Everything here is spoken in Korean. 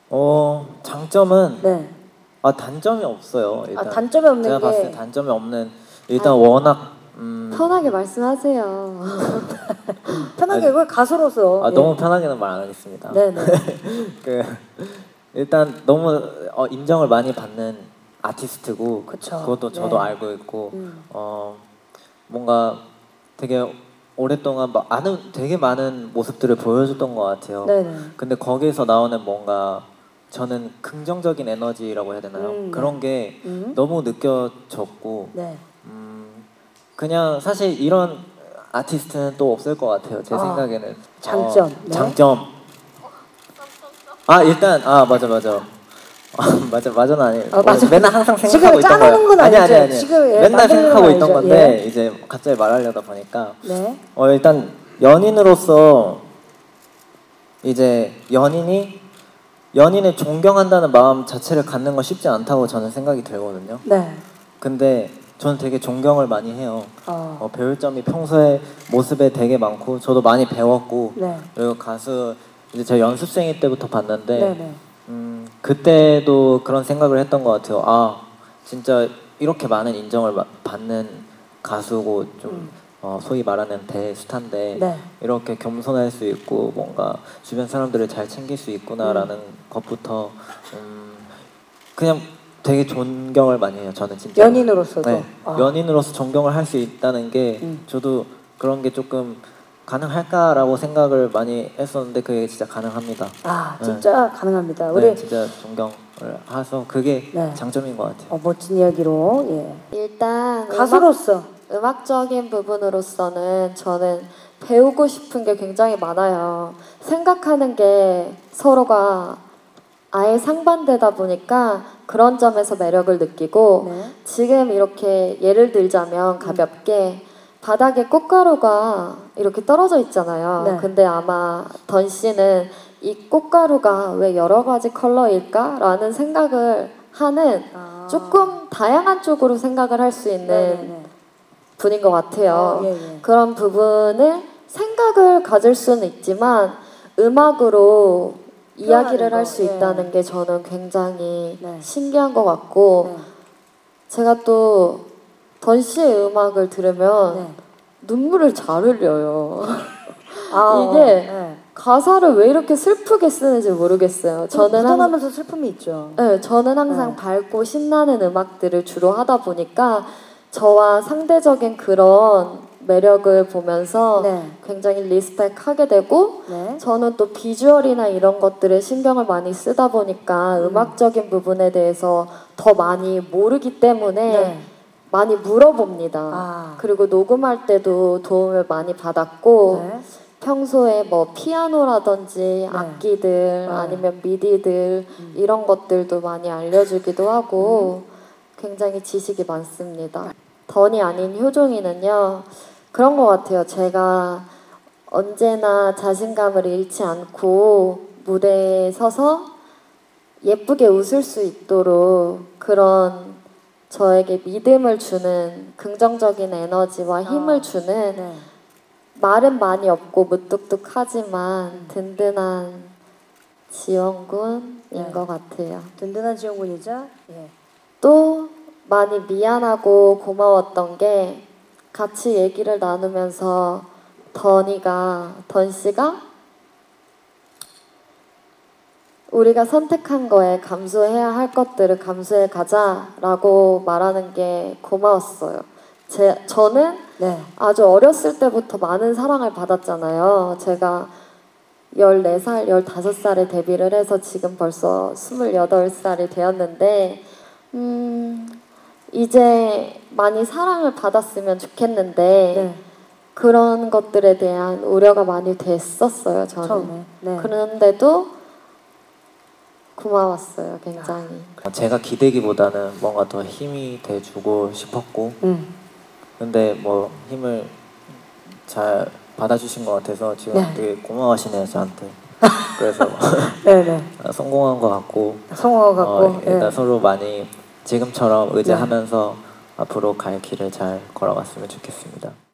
장점은 네. 단점이 없어요. 일단 단점이 없는 제가 게 봤을 때 단점이 없는 일단 워낙 편하게 말씀하세요. 편하게 왜 가수로서 예. 너무 편하게는 말 안 하겠습니다. 네네. 일단 너무 인정을 많이 받는 아티스트고 그쵸. 그것도 저도 네. 알고 있고 뭔가 되게 오랫동안 되게 많은 모습들을 보여줬던 것 같아요. 네네. 근데 거기에서 나오는 뭔가 저는 긍정적인 에너지라고 해야 되나요? 그런 게 너무 느껴졌고 네. 그냥 사실 이런 아티스트는 또 없을 것 같아요. 제 생각에는. 장점. 네. 장점. 일단 맞아. 맞아는 아니에요. 맞아. 맨날 항상 생각하고 있던 거예요. 지금 짜놓은 건 아니죠? 아니. 지금 맨날 생각하고 있던 건데 예. 이제 갑자기 말하려다 보니까 네. 일단 연인으로서 이제 연인을 존경한다는 마음 자체를 갖는 건 쉽지 않다고 저는 생각이 들거든요. 네. 근데 저는 되게 존경을 많이 해요. 배울 점이 평소에 모습에 되게 많고 저도 많이 배웠고 네. 그리고 가수 이제 제가 연습생일 때부터 봤는데 네네. 그때도 그런 생각을 했던 것 같아요. 진짜 이렇게 많은 인정을 받는 가수고 좀 소위 말하는 대스타인데 네. 이렇게 겸손할 수 있고 뭔가 주변 사람들을 잘 챙길 수 있구나라는 것부터 그냥 되게 존경을 많이 해요. 저는 진짜 연인으로서도. 네. 연인으로서 존경을 할 수 있다는 게 저도 그런 게 조금 가능할까라고 생각을 많이 했었는데 그게 진짜 가능합니다. 진짜 가능합니다. 우리 진짜 존경을 해서 그게 네. 장점인 것 같아요. 멋진 이야기로. 예. 일단 가수로서 음악적인 부분으로서는 저는 배우고 싶은 게 굉장히 많아요. 생각하는 게 서로가 아예 상반되다 보니까 그런 점에서 매력을 느끼고 네. 지금 이렇게 예를 들자면 가볍게 바닥에 꽃가루가 이렇게 떨어져 있잖아요. 네. 근데 아마 던 씨는 이 꽃가루가 왜 여러 가지 컬러일까라는 생각을 하는 조금 다양한 쪽으로 생각을 할 수 있는 네네네. 분인 것 같아요. 예. 그런 부분을 생각을 가질 수는 있지만 음악으로 이야기를 할 수 있다는 게 저는 굉장히 신기한 것 같고 제가 또 던 씨의 음악을 들으면 눈물을 잘 흘려요. 이게 가사를 왜 이렇게 슬프게 쓰는지 모르겠어요. 저는 묻어나면서 슬픔이 있죠. 네, 저는 항상 밝고 신나는 음악들을 주로 하다 보니까 저와 상대적인 그런 매력을 보면서 굉장히 리스펙하게 되고 저는 또 비주얼이나 이런 것들에 신경을 많이 쓰다 보니까 음악적인 부분에 대해서 더 많이 모르기 때문에 많이 물어봅니다. 그리고 녹음할 때도 도움을 많이 받았고 평소에 뭐 피아노라든지 악기들 아니면 미디들 이런 것들도 많이 알려주기도 하고 굉장히 지식이 많습니다. 던이 아닌 효종이는요 그런 것 같아요. 제가 언제나 자신감을 잃지 않고 무대에 서서 예쁘게 웃을 수 있도록 그런 저에게 믿음을 주는 긍정적인 에너지와 힘을 주는 말은 많이 없고 무뚝뚝하지만 든든한 지원군인 것 같아요. 든든한 지원군이죠. 또 많이 미안하고 고마웠던 게 같이 얘기를 나누면서 던 씨가 우리가 선택한 거에 감수해야 할 것들을 감수해 가자라고 말하는 게 고마웠어요. 저는 아주 어렸을 때부터 많은 사랑을 받았잖아요. 제가 14살, 15살에 데뷔를 해서 지금 벌써 28살이 되었는데 이제 많이 사랑을 받았으면 좋겠는데 그런 것들에 대한 우려가 많이 됐었어요. 저는. 처음에. 그런데도 고마웠어요. 굉장히. 제가 기대기보다는 뭔가 더 힘이 돼주고 싶었고 근데 뭐 힘을 잘 받아주신 것 같아서 지금 되게 고마워하시네요 저한테. 그래서 성공한 것 같고 일단 서로 많이 지금처럼 의지하면서 앞으로 갈 길을 잘 걸어갔으면 좋겠습니다.